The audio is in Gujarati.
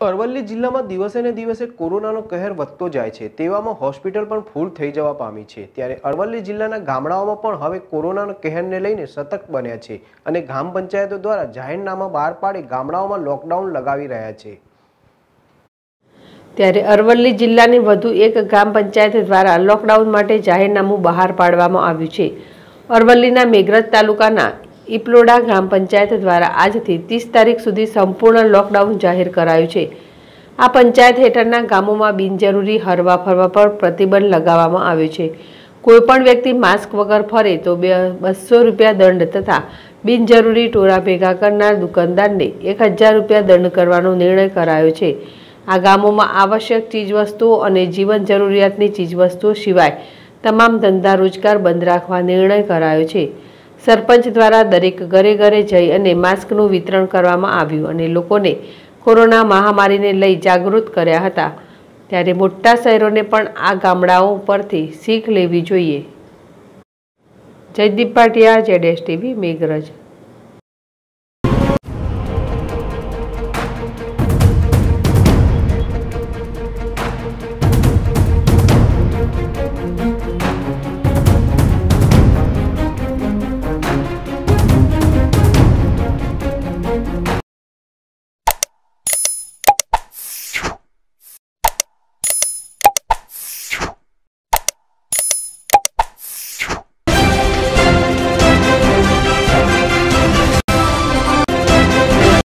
અરવલ્લી જિલ્લામાં દિવસે ને દિવસે કોરોનાનો કહેર વધતો જાય છે, તેવામાં હોસ્પિટલ પણ ફૂલ થઈ જવા પામી છે। ત્યારે અરવલ્લી જિલ્લાના ગામડાઓમાં પણ હવે કોરોનાના કહેરને લઈને સતર્ક બન્યા છે અને ગ્રામ પંચાયતો દ્વારા જાહેરનામા બહાર પાડી ગામડાઓમાં લોકડાઉન લગાવી રહ્યા છે। ત્યારે અરવલ્લી જિલ્લાની વધુ એક ગ્રામ પંચાયત દ્વારા લોકડાઉન માટે જાહેરનામું બહાર પાડવામાં આવ્યું છે। અરવલ્લીના મેઘરજ તાલુકાના ઇપલોડા ગ્રામ પંચાયત દ્વારા આજથી 30 તારીખ સુધી સંપૂર્ણ લોકડાઉન જાહેર કરાયું છે। આ પંચાયત હેઠળના ગામોમાં બિનજરૂરી હરવા ફરવા પર પ્રતિબંધ લગાવવામાં આવ્યો છે। કોઈપણ વ્યક્તિ માસ્ક વગર ફરે તો 200 રૂપિયા દંડ તથા બિનજરૂરી ટોળા ભેગા કરનાર દુકાનદારને 1000 રૂપિયા દંડ કરવાનો નિર્ણય કરાયો છે। આ ગામોમાં આવશ્યક ચીજવસ્તુઓ અને જીવન જરૂરિયાતની ચીજવસ્તુઓ સિવાય તમામ ધંધા રોજગાર બંધ રાખવા નિર્ણય કરાયો છે। સરપંચ દ્વારા દરેક ઘરે ઘરે જઈ અને માસ્કનું વિતરણ કરવામાં આવ્યું અને લોકોને કોરોના મહામારીને લઈ જાગૃત કર્યા હતા। ત્યારે મોટા શહેરોને પણ આ ગામડાઓ પરથી શીખ લેવી જોઈએ। જયદીપ પાટિયા, ZSTV, મેઘરજ।